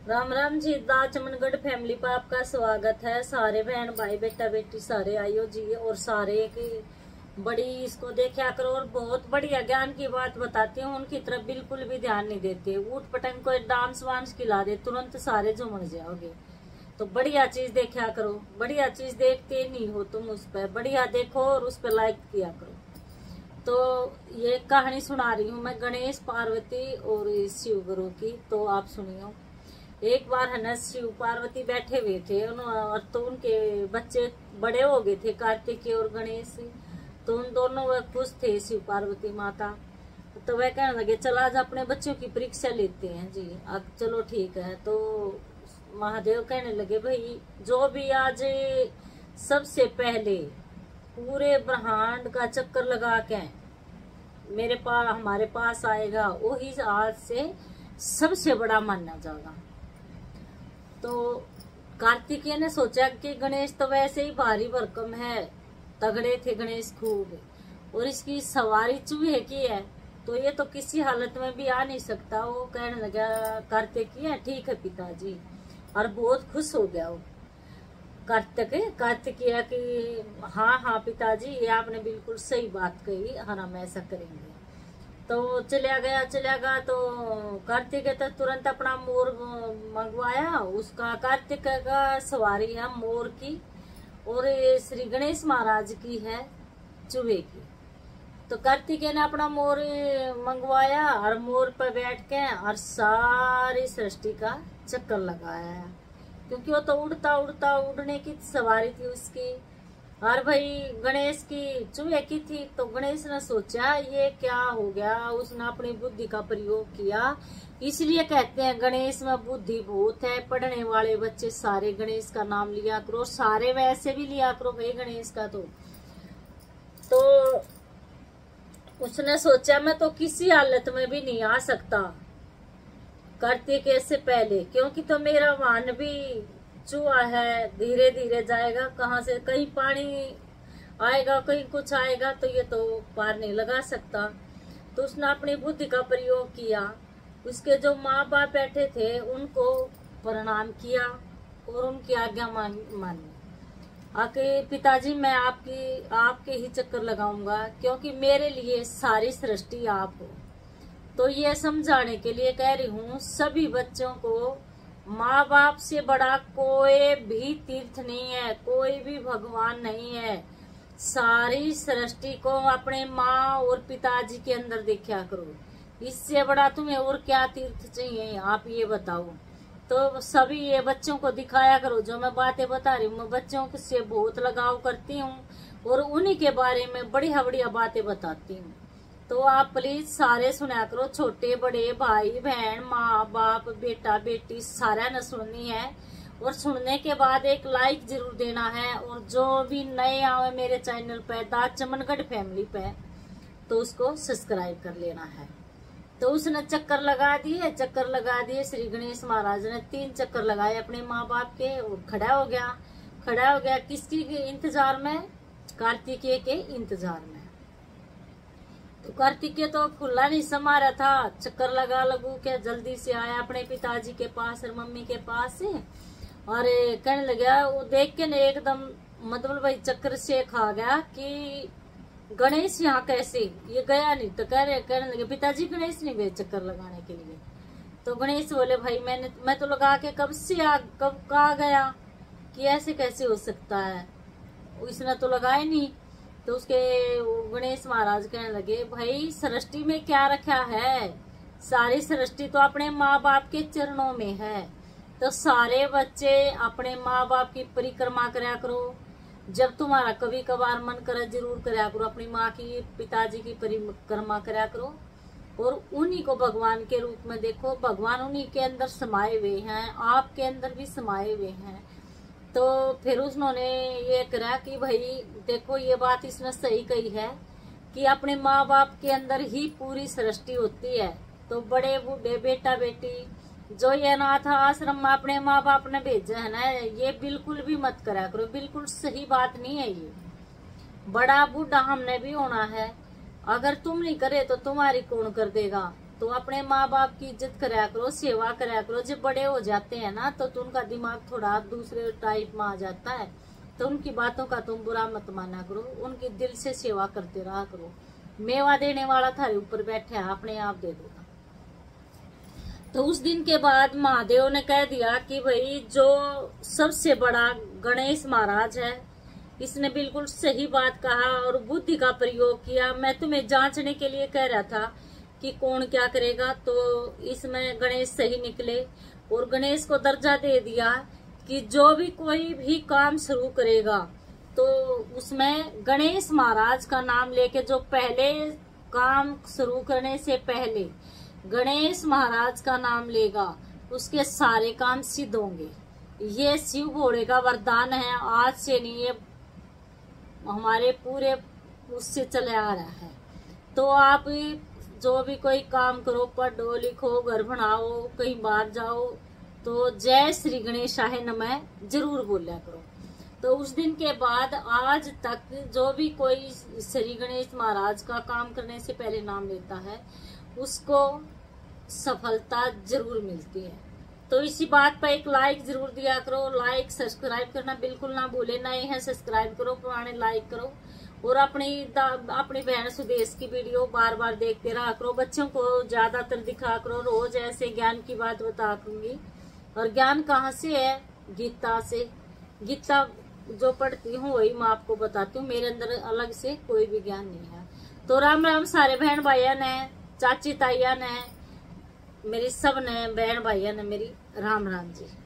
Ram Ram ji. Dachmangarh family पर आपका स्वागत है। सारे बहन भाई बेटा बेटी सारे आयो जी, और सारे की बड़ी इसको देखा करो और बहुत बढ़िया ज्ञान की बात बताती हूँ। उनकी तरफ बिल्कुल भी ध्यान नहीं देते। ऊट पटंग को डांस वांस खिला दे तुरंत सारे झूम जाओगे। तो बढ़िया चीज देखा करो, बढ़िया चीज देखते नहीं हो तुम, उस पर बढ़िया देखो और उस पर लाइक किया करो। तो ये कहानी सुना रही हूँ मैं गणेश पार्वती और शिव गुरु की, तो आप सुनियो। एक बार है ना, शिव पार्वती बैठे हुए थे और तो उनके बच्चे बड़े हो गए थे, कार्तिक और गणेश। तो उन दोनों वह खुश थे, शिव पार्वती माता। तो वह कहने लगे चल आज अपने बच्चों की परीक्षा लेते हैं जी। अब चलो ठीक है। तो महादेव कहने लगे भाई जो भी आज सबसे पहले पूरे ब्रह्मांड का चक्कर लगा के मेरे पास हमारे पास आएगा वही आज से सबसे बड़ा माना जाएगा। तो कार्तिकेय ने सोचा कि गणेश तो वैसे ही भारी भरकम है, तगड़े थे गणेश खूब, और इसकी सवारी चूहे की है तो ये तो किसी हालत में भी आ नहीं सकता। वो कहने लगा कार्तिकेय ठीक है पिताजी, और बहुत खुश हो गया वो कार्तिकेय की। हाँ हाँ पिताजी ये आपने बिल्कुल सही बात कही, हाँ हम ऐसा करेंगे। तो चला गया। तो कार्तिक तो तुरंत अपना मोर मंगवाया। उसका कार्तिक का सवारी है मोर की, और ये श्री गणेश महाराज की है चूहे की। तो कार्तिकेय ने अपना मोर मंगवाया और मोर पर बैठ के और सारी सृष्टि का चक्कर लगाया, क्योंकि वो तो उड़ने की सवारी थी उसकी। और भाई गणेश की चूहे की थी। तो गणेश ने सोचा ये क्या हो गया, उसने अपनी बुद्धि का प्रयोग किया। इसलिए कहते हैं गणेश में बुद्धि बहुत है। पढ़ने वाले बच्चे सारे गणेश का नाम लिया करो, सारे वैसे भी लिया करो भाई गणेश का। तो उसने सोचा मैं तो किसी हालत में भी नहीं आ सकता कार्तिकेय से पहले, क्योंकि तो मेरा वाहन भी चूहा है, धीरे धीरे जाएगा। कहाँ से कहीं पानी आएगा कहीं कुछ आएगा, तो ये तो पार नहीं लगा सकता। तो उसने अपनी बुद्धि का प्रयोग किया। उसके जो माँ बाप बैठे थे उनको प्रणाम किया और उनकी आज्ञा मानी। आके पिताजी मैं आपके ही चक्कर लगाऊंगा, क्योंकि मेरे लिए सारी सृष्टि आप हो। तो ये समझाने के लिए कह रही हूँ सभी बच्चों को, माँ बाप से बड़ा कोई भी तीर्थ नहीं है, कोई भी भगवान नहीं है। सारी सृष्टि को अपने माँ और पिताजी के अंदर देखा करो। इससे बड़ा तुम्हें और क्या तीर्थ चाहिए, आप ये बताओ। तो सभी ये बच्चों को दिखाया करो। जो मैं बातें बता रही हूँ मैं बच्चों से बहुत लगाव करती हूँ और उन्हीं के बारे में बढ़िया बढ़िया बातें बताती हूँ। तो आप प्लीज सारे सुना करो, छोटे बड़े भाई बहन माँ बाप बेटा बेटी सारा ने सुननी है। और सुनने के बाद एक लाइक जरूर देना है। और जो भी नए आए मेरे चैनल पे दाचमनगढ़ फैमिली पे, तो उसको सब्सक्राइब कर लेना है। तो उसने चक्कर लगा दिए। श्री गणेश महाराज ने 3 चक्कर लगाए अपने माँ बाप के और खड़ा हो गया। किसकी इंतजार में? कार्तिकेय के इंतजार में। तो कार्तिकेय तो खुला नहीं समा रहा था, चक्कर लगू के जल्दी से आया अपने पिताजी के पास और मम्मी के पास से। और कहने लगा, वो देख के ने एकदम मतलब भाई चक्कर से खा गया कि गणेश यहाँ कैसे, ये गया नहीं। तो कहने लगे पिताजी गणेश नहीं गए चक्कर लगाने के लिए। तो गणेश बोले भाई मैं तो लगा के कब कहा गया कि ऐसे कैसे हो सकता है, इसने तो लगाया नहीं। तो उसके गणेश महाराज कहने लगे भाई सृष्टि में क्या रखा है, सारी सृष्टि तो अपने माँ बाप के चरणों में है। तो सारे बच्चे अपने माँ बाप की परिक्रमा करा करो। जब तुम्हारा कभी कभार मन करे जरूर करा करो, अपनी माँ की पिताजी की परिक्रमा करा करो और उन्हीं को भगवान के रूप में देखो। भगवान उन्हीं के अंदर समाये हुए हैं, आपके अंदर भी समाये हुए हैं। तो फिर उन्होंने ये करा कि भाई देखो ये बात इसने सही कही है कि अपने माँ बाप के अंदर ही पूरी सृष्टि होती है। तो बड़े बूढ़े बेटा बेटी जो ये अनाथ आश्रम में अपने माँ बाप ने भेजा है ना, ये बिल्कुल भी मत करा करो, बिल्कुल सही बात नहीं है। ये बड़ा बूढ़ा हमने भी होना है, अगर तुम नहीं करे तो तुम्हारी कौन कर देगा। तो अपने माँ बाप की इज्जत कराया करो, सेवा कराया करो। जब बड़े हो जाते हैं ना तो उनका दिमाग थोड़ा दूसरे टाइप में आ जाता है, तो उनकी बातों का तुम बुरा मत माना करो, उनकी दिल से सेवा करते रहा करो। मेवा देने वाला थारे ऊपर बैठा है, अपने आप दे देगा। तो उस दिन के बाद महादेव ने कह दिया कि भाई जो सबसे बड़ा गणेश महाराज है, इसने बिल्कुल सही बात कहा और बुद्धि का प्रयोग किया। मैं तुम्हें जांचने के लिए कह रहा था कि कौन क्या करेगा, तो इसमें गणेश सही निकले और गणेश को दर्जा दे दिया कि जो भी कोई भी काम शुरू करेगा तो उसमें गणेश महाराज का नाम लेके, जो पहले काम शुरू करने से पहले गणेश महाराज का नाम लेगा उसके सारे काम सिद्ध होंगे। ये शिव भोले का वरदान है, आज से नहीं, ये हमारे पूरे उससे चले आ रहा है। तो आप जो भी कोई काम करो, पढ़ो लिखो, घर बनाओ, कहीं बाहर जाओ, तो जय श्री गणेशाय नमः जरूर बोला करो। तो उस दिन के बाद आज तक जो भी कोई श्री गणेश महाराज का काम करने से पहले नाम लेता है उसको सफलता जरूर मिलती है। तो इसी बात पर एक लाइक जरूर दिया करो, लाइक सब्सक्राइब करना बिल्कुल ना भूले। नए हैं सब्सक्राइब करो, पुराने लाइक करो और अपनी बहन सुदेश की वीडियो बार बार देखते रहा करो। बच्चों को ज्यादातर दिखा करो, रोज ऐसे ज्ञान की बात बता दूंगी। और ज्ञान कहाँ से है? गीता से। गीता जो पढ़ती हूँ वही मैं आपको बताती हूँ, मेरे अंदर अलग से कोई भी ज्ञान नहीं है। तो राम राम सारे बहन भाइया ने, चाची ताइया ने, मेरी सब ने, बहन भाइया ने मेरी राम राम जी।